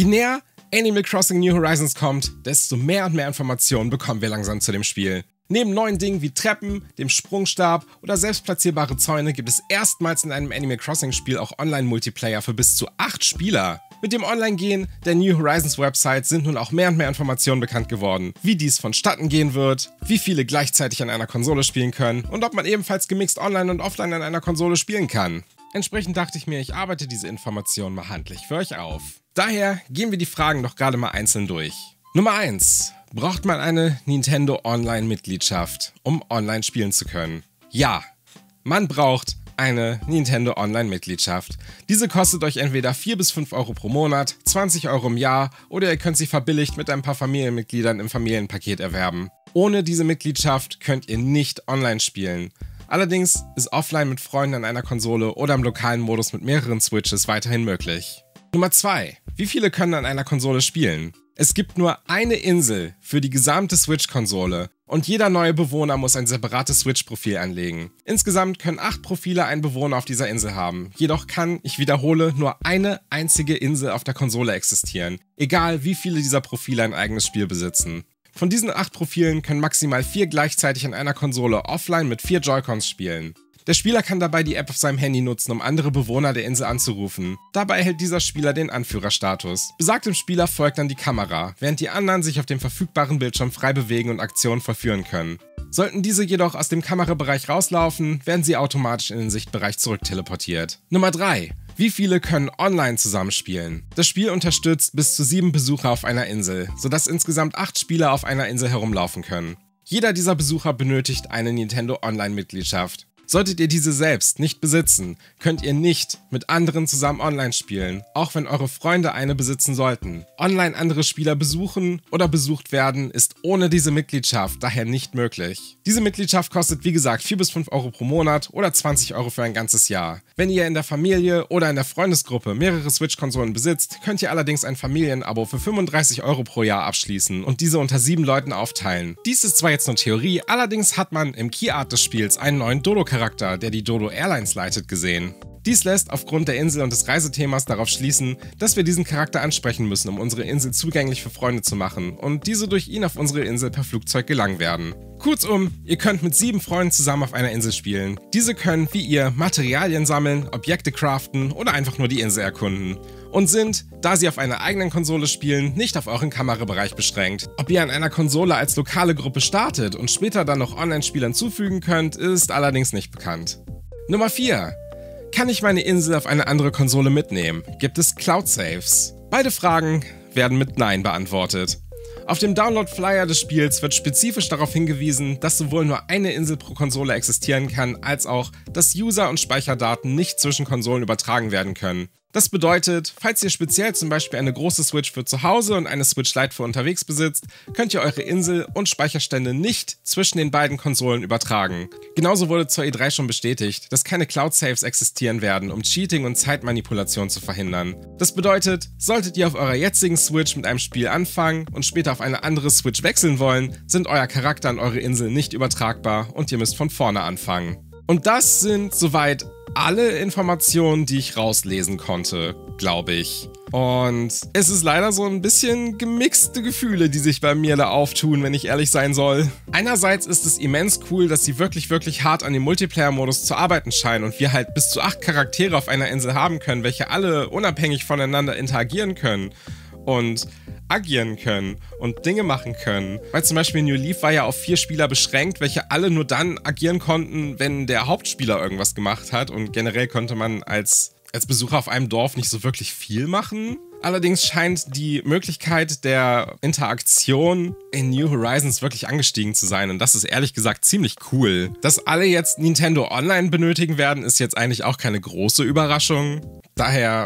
Je näher Animal Crossing New Horizons kommt, desto mehr und mehr Informationen bekommen wir langsam zu dem Spiel. Neben neuen Dingen wie Treppen, dem Sprungstab oder selbstplatzierbare Zäune gibt es erstmals in einem Animal Crossing Spiel auch Online-Multiplayer für bis zu 8 Spieler. Mit dem Online-Gehen der New Horizons Website sind nun auch mehr und mehr Informationen bekannt geworden, wie dies vonstatten gehen wird, wie viele gleichzeitig an einer Konsole spielen können und ob man ebenfalls gemixt online und offline an einer Konsole spielen kann. Entsprechend dachte ich mir, ich arbeite diese Informationen mal handlich für euch auf. Daher gehen wir die Fragen doch gerade mal einzeln durch. Nummer 1. Braucht man eine Nintendo Online-Mitgliedschaft, um online spielen zu können? Ja, man braucht eine Nintendo Online-Mitgliedschaft. Diese kostet euch entweder 4 bis 5 Euro pro Monat, 20 Euro im Jahr oder ihr könnt sie verbilligt mit ein paar Familienmitgliedern im Familienpaket erwerben. Ohne diese Mitgliedschaft könnt ihr nicht online spielen. Allerdings ist offline mit Freunden an einer Konsole oder im lokalen Modus mit mehreren Switches weiterhin möglich. Nummer 2. Wie viele können an einer Konsole spielen? Es gibt nur eine Insel für die gesamte Switch-Konsole und jeder neue Bewohner muss ein separates Switch-Profil anlegen. Insgesamt können 8 Profile ein Bewohner auf dieser Insel haben, jedoch kann, ich wiederhole, nur eine einzige Insel auf der Konsole existieren, egal wie viele dieser Profile ein eigenes Spiel besitzen. Von diesen 8 Profilen können maximal 4 gleichzeitig an einer Konsole offline mit 4 Joy-Cons spielen. Der Spieler kann dabei die App auf seinem Handy nutzen, um andere Bewohner der Insel anzurufen. Dabei erhält dieser Spieler den Anführerstatus. Besagtem Spieler folgt dann die Kamera, während die anderen sich auf dem verfügbaren Bildschirm frei bewegen und Aktionen vollführen können. Sollten diese jedoch aus dem Kamerabereich rauslaufen, werden sie automatisch in den Sichtbereich zurückteleportiert. Nummer 3. Wie viele können online zusammenspielen? Das Spiel unterstützt bis zu 7 Besucher auf einer Insel, sodass insgesamt 8 Spieler auf einer Insel herumlaufen können. Jeder dieser Besucher benötigt eine Nintendo Online-Mitgliedschaft. Solltet ihr diese selbst nicht besitzen, könnt ihr nicht mit anderen zusammen online spielen, auch wenn eure Freunde eine besitzen sollten. Online andere Spieler besuchen oder besucht werden ist ohne diese Mitgliedschaft daher nicht möglich. Diese Mitgliedschaft kostet wie gesagt 4 bis 5 Euro pro Monat oder 20 Euro für ein ganzes Jahr. Wenn ihr in der Familie oder in der Freundesgruppe mehrere Switch-Konsolen besitzt, könnt ihr allerdings ein Familienabo für 35 Euro pro Jahr abschließen und diese unter 7 Leuten aufteilen. Dies ist zwar jetzt nur Theorie, allerdings hat man im Keyart des Spiels einen neuen Dodo-Charakter, der die Dodo Airlines leitet, gesehen. Dies lässt aufgrund der Insel und des Reisethemas darauf schließen, dass wir diesen Charakter ansprechen müssen, um unsere Insel zugänglich für Freunde zu machen und diese durch ihn auf unsere Insel per Flugzeug gelangen werden. Kurzum, ihr könnt mit 7 Freunden zusammen auf einer Insel spielen. Diese können wie ihr Materialien sammeln, Objekte craften oder einfach nur die Insel erkunden. Und sind, da sie auf einer eigenen Konsole spielen, nicht auf euren Kamerabereich beschränkt. Ob ihr an einer Konsole als lokale Gruppe startet und später dann noch Online-Spieler hinzufügen könnt, ist allerdings nicht bekannt. Nummer 4. Kann ich meine Insel auf eine andere Konsole mitnehmen? Gibt es Cloud-Saves? Beide Fragen werden mit Nein beantwortet. Auf dem Download-Flyer des Spiels wird spezifisch darauf hingewiesen, dass sowohl nur eine Insel pro Konsole existieren kann, als auch, dass User- und Speicherdaten nicht zwischen Konsolen übertragen werden können. Das bedeutet, falls ihr speziell zum Beispiel eine große Switch für zu Hause und eine Switch Lite für unterwegs besitzt, könnt ihr eure Insel und Speicherstände nicht zwischen den beiden Konsolen übertragen. Genauso wurde zur E3 schon bestätigt, dass keine Cloud-Saves existieren werden, um Cheating und Zeitmanipulation zu verhindern. Das bedeutet, solltet ihr auf eurer jetzigen Switch mit einem Spiel anfangen und später auf eine andere Switch wechseln wollen, sind euer Charakter und eure Insel nicht übertragbar und ihr müsst von vorne anfangen. Und das sind soweit alle Informationen, die ich rauslesen konnte, glaube ich. Und es ist leider so ein bisschen gemixte Gefühle, die sich bei mir da auftun, wenn ich ehrlich sein soll. Einerseits ist es immens cool, dass sie wirklich hart an dem Multiplayer-Modus zu arbeiten scheinen und wir halt bis zu 8 Charaktere auf einer Insel haben können, welche alle unabhängig voneinander interagieren können und agieren können und Dinge machen können. Weil zum Beispiel New Leaf war ja auf 4 Spieler beschränkt, welche alle nur dann agieren konnten, wenn der Hauptspieler irgendwas gemacht hat und generell konnte man als Besucher auf einem Dorf nicht so wirklich viel machen. Allerdings scheint die Möglichkeit der Interaktion in New Horizons wirklich angestiegen zu sein und das ist ehrlich gesagt ziemlich cool. Dass alle jetzt Nintendo Online benötigen werden, ist jetzt eigentlich auch keine große Überraschung. Daher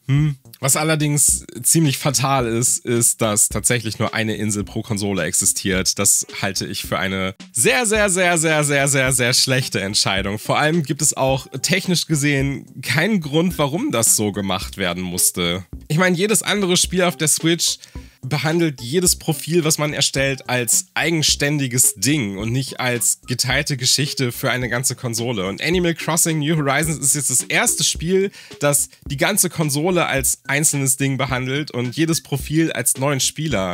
Was allerdings ziemlich fatal ist, ist, dass tatsächlich nur eine Insel pro Konsole existiert. Das halte ich für eine sehr schlechte Entscheidung. Vor allem gibt es auch technisch gesehen keinen Grund, warum das so gemacht werden musste. Ich meine, jedes andere Spiel auf der Switch behandelt jedes Profil, was man erstellt, als eigenständiges Ding und nicht als geteilte Geschichte für eine ganze Konsole. Und Animal Crossing New Horizons ist jetzt das erste Spiel, das die ganze Konsole als einzelnes Ding behandelt und jedes Profil als neuen Spieler.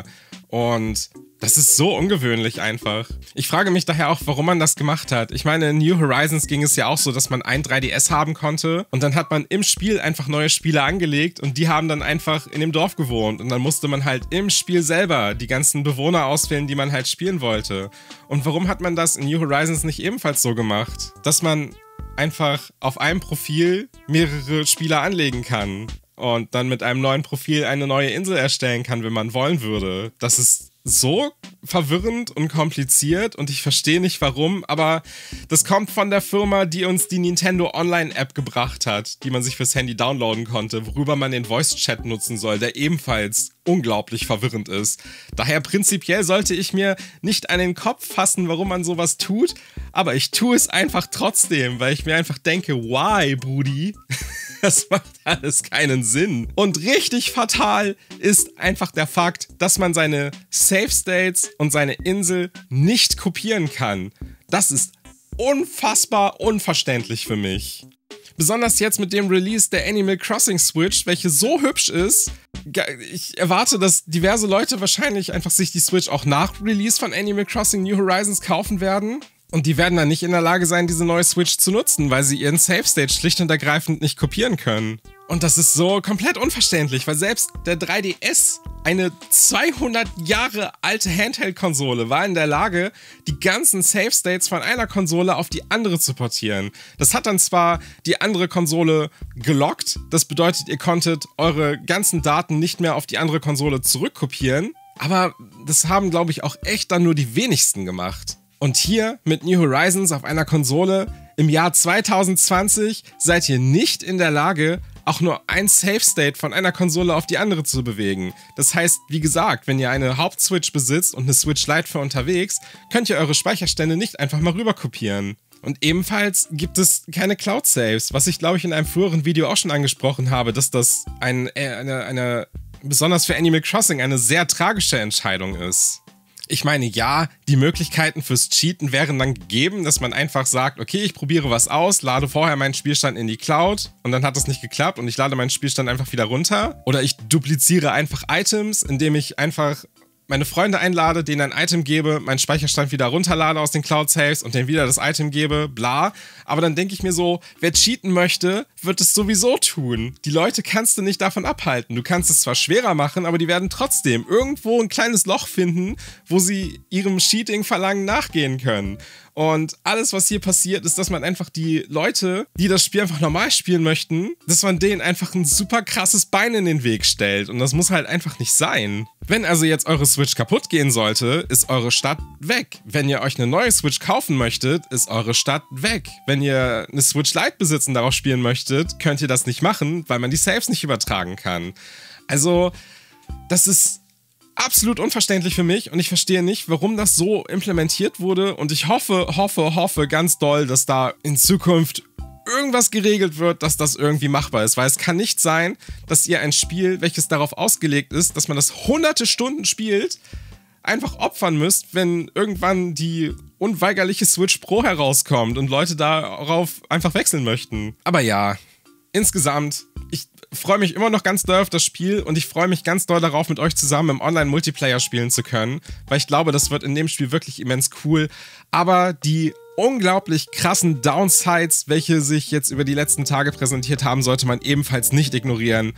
Und das ist so ungewöhnlich einfach. Ich frage mich daher auch, warum man das gemacht hat. Ich meine, in New Horizons ging es ja auch so, dass man ein 3DS haben konnte und dann hat man im Spiel einfach neue Spieler angelegt und die haben dann einfach in dem Dorf gewohnt und dann musste man halt im Spiel selber die ganzen Bewohner auswählen, die man halt spielen wollte. Und warum hat man das in New Horizons nicht ebenfalls so gemacht? Dass man einfach auf einem Profil mehrere Spieler anlegen kann und dann mit einem neuen Profil eine neue Insel erstellen kann, wenn man wollen würde. Das ist so verwirrend und kompliziert und ich verstehe nicht warum, aber das kommt von der Firma, die uns die Nintendo Online-App gebracht hat, die man sich fürs Handy downloaden konnte, worüber man den Voice-Chat nutzen soll, der ebenfalls unglaublich verwirrend ist. Daher prinzipiell sollte ich mir nicht an den Kopf fassen, warum man sowas tut, aber ich tue es einfach trotzdem, weil ich mir einfach denke, why, Brudi? Das macht alles keinen Sinn. Und richtig fatal ist einfach der Fakt, dass man seine Save States und seine Insel nicht kopieren kann. Das ist unfassbar unverständlich für mich. Besonders jetzt mit dem Release der Animal Crossing Switch, welche so hübsch ist. Ich erwarte, dass diverse Leute wahrscheinlich einfach sich die Switch auch nach Release von Animal Crossing New Horizons kaufen werden. Und die werden dann nicht in der Lage sein, diese neue Switch zu nutzen, weil sie ihren Save State schlicht und ergreifend nicht kopieren können. Und das ist so komplett unverständlich, weil selbst der 3DS, eine 200 Jahre alte Handheld-Konsole, war in der Lage, die ganzen Save States von einer Konsole auf die andere zu portieren. Das hat dann zwar die andere Konsole gelockt, das bedeutet, ihr konntet eure ganzen Daten nicht mehr auf die andere Konsole zurückkopieren, aber das haben, glaube ich, auch echt dann nur die wenigsten gemacht. Und hier mit New Horizons auf einer Konsole im Jahr 2020 seid ihr nicht in der Lage, auch nur ein Save State von einer Konsole auf die andere zu bewegen. Das heißt, wie gesagt, wenn ihr eine Hauptswitch besitzt und eine Switch Lite für unterwegs, könnt ihr eure Speicherstände nicht einfach mal rüber kopieren. Und ebenfalls gibt es keine Cloud Saves, was ich glaube ich in einem früheren Video auch schon angesprochen habe, dass das eine besonders für Animal Crossing eine sehr tragische Entscheidung ist. Ich meine, ja, die Möglichkeiten fürs Cheaten wären dann gegeben, dass man einfach sagt, okay, ich probiere was aus, lade vorher meinen Spielstand in die Cloud und dann hat das nicht geklappt und ich lade meinen Spielstand einfach wieder runter. Oder ich dupliziere einfach Items, indem ich einfach meine Freunde einlade, denen ein Item gebe, meinen Speicherstand wieder runterlade aus den Cloud Saves und denen wieder das Item gebe, bla. Aber dann denke ich mir so, wer cheaten möchte, wird es sowieso tun. Die Leute kannst du nicht davon abhalten. Du kannst es zwar schwerer machen, aber die werden trotzdem irgendwo ein kleines Loch finden, wo sie ihrem Cheating-Verlangen nachgehen können. Und alles, was hier passiert, ist, dass man einfach die Leute, die das Spiel einfach normal spielen möchten, dass man denen einfach ein super krasses Bein in den Weg stellt. Und das muss halt einfach nicht sein. Wenn also jetzt eure Switch kaputt gehen sollte, ist eure Stadt weg. Wenn ihr euch eine neue Switch kaufen möchtet, ist eure Stadt weg. Wenn ihr eine Switch Lite besitzen, darauf spielen möchtet, könnt ihr das nicht machen, weil man die Saves nicht übertragen kann. Also, das ist absolut unverständlich für mich und ich verstehe nicht, warum das so implementiert wurde und ich hoffe ganz doll, dass da in Zukunft irgendwas geregelt wird, dass das irgendwie machbar ist, weil es kann nicht sein, dass ihr ein Spiel, welches darauf ausgelegt ist, dass man das hunderte Stunden spielt, einfach opfern müsst, wenn irgendwann die unweigerliche Switch Pro herauskommt und Leute darauf einfach wechseln möchten. Aber ja, insgesamt, ich freue mich immer noch ganz doll auf das Spiel und ich freue mich ganz doll darauf, mit euch zusammen im Online-Multiplayer spielen zu können, weil ich glaube, das wird in dem Spiel wirklich immens cool. Aber die unglaublich krassen Downsides, welche sich jetzt über die letzten Tage präsentiert haben, sollte man ebenfalls nicht ignorieren.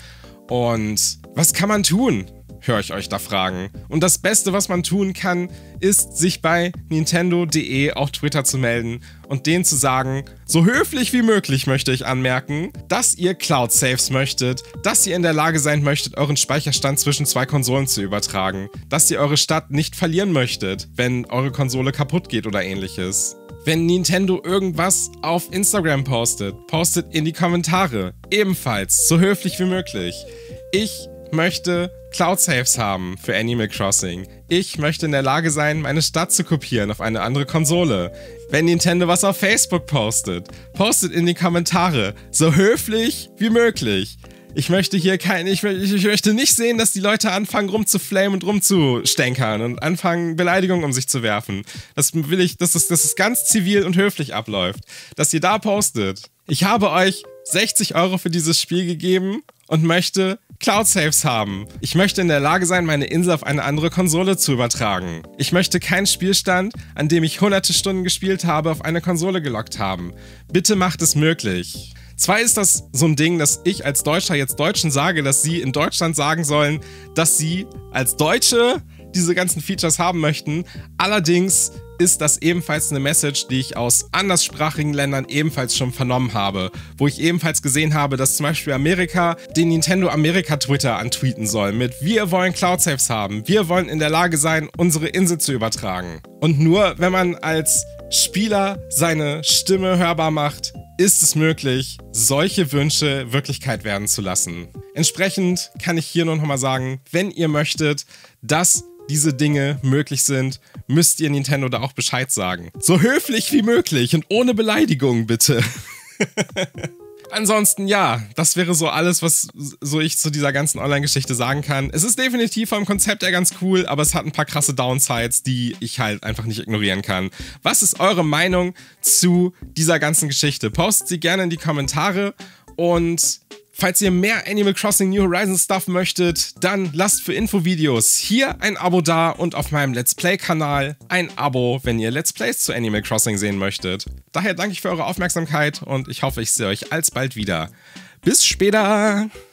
Und was kann man tun? Höre ich euch da fragen. Und das Beste, was man tun kann, ist, sich bei Nintendo.de auf Twitter zu melden und denen zu sagen, so höflich wie möglich möchte ich anmerken, dass ihr Cloud Saves möchtet, dass ihr in der Lage sein möchtet, euren Speicherstand zwischen zwei Konsolen zu übertragen, dass ihr eure Stadt nicht verlieren möchtet, wenn eure Konsole kaputt geht oder ähnliches. Wenn Nintendo irgendwas auf Instagram postet in die Kommentare. Ebenfalls, so höflich wie möglich. Ich möchte Cloud Saves haben für Animal Crossing. Ich möchte in der Lage sein, meine Stadt zu kopieren auf eine andere Konsole. Wenn Nintendo was auf Facebook postet in die Kommentare. So höflich wie möglich. Ich möchte hier ich möchte nicht sehen, dass die Leute anfangen rumzuflamen und rumzustänkern und anfangen Beleidigungen um sich zu werfen. Das will ich, dass es ganz zivil und höflich abläuft. Dass ihr da postet. Ich habe euch 60 € für dieses Spiel gegeben und möchte Cloud-Saves haben. Ich möchte in der Lage sein, meine Insel auf eine andere Konsole zu übertragen. Ich möchte keinen Spielstand, an dem ich hunderte Stunden gespielt habe, auf eine Konsole gelockt haben. Bitte macht es möglich. Zwar ist das so ein Ding, dass ich als Deutscher jetzt Deutschen sage, dass sie in Deutschland sagen sollen, dass sie als Deutsche diese ganzen Features haben möchten. Allerdings ist das ebenfalls eine Message, die ich aus anderssprachigen Ländern ebenfalls schon vernommen habe. Wo ich ebenfalls gesehen habe, dass zum Beispiel Amerika den Nintendo Amerika Twitter antweeten soll mit "Wir wollen Cloud-Saves haben, wir wollen in der Lage sein, unsere Insel zu übertragen." Und nur wenn man als Spieler seine Stimme hörbar macht, ist es möglich, solche Wünsche Wirklichkeit werden zu lassen. Entsprechend kann ich hier nur noch mal sagen, wenn ihr möchtet, dass diese Dinge möglich sind, müsst ihr Nintendo da auch Bescheid sagen. So höflich wie möglich und ohne Beleidigung, bitte. Ansonsten, ja, das wäre so alles, was so ich zu dieser ganzen Online-Geschichte sagen kann. Es ist definitiv vom Konzept her ganz cool, aber es hat ein paar krasse Downsides, die ich halt einfach nicht ignorieren kann. Was ist eure Meinung zu dieser ganzen Geschichte? Postet sie gerne in die Kommentare und falls ihr mehr Animal Crossing New Horizons Stuff möchtet, dann lasst für Infovideos hier ein Abo da und auf meinem Let's Play-Kanal ein Abo, wenn ihr Let's Plays zu Animal Crossing sehen möchtet. Daher danke ich für eure Aufmerksamkeit und ich hoffe, ich sehe euch alsbald wieder. Bis später!